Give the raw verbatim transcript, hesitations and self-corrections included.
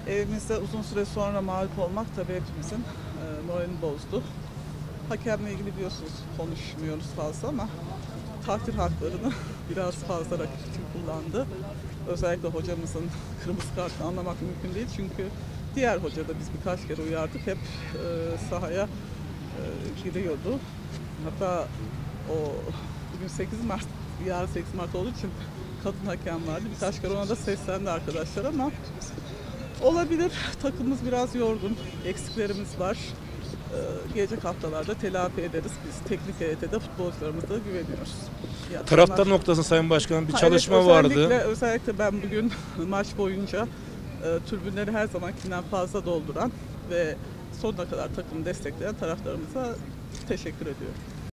Evimizde uzun süre sonra mağlup olmak tabii hepimizin e, moralini bozdu. Hakemle ilgili biliyorsunuz konuşmuyoruz fazla ama takdir haklarını biraz fazla rakip için kullandı. Özellikle hocamızın kırmızı kartını anlamak mümkün değil çünkü diğer hoca da biz birkaç kere uyardık hep e, sahaya e, giriyordu. Hatta o bugün sekiz Mart, yarın sekiz Mart olduğu için kadın hakem vardı. Birkaç kere ona da seslendi arkadaşlar ama olabilir. Takımımız biraz yorgun. Eksiklerimiz var. Ee, gelecek haftalarda telafi ederiz. Biz teknik heyete de futbolcularımıza da güveniyoruz. Ya, Taraftar onlar... noktasında Sayın Başkanım bir ha, çalışma evet, özellikle, vardı. Özellikle ben bugün maç boyunca e, tribünleri her zamankinden fazla dolduran ve sonuna kadar takımı destekleyen taraftarımıza teşekkür ediyorum.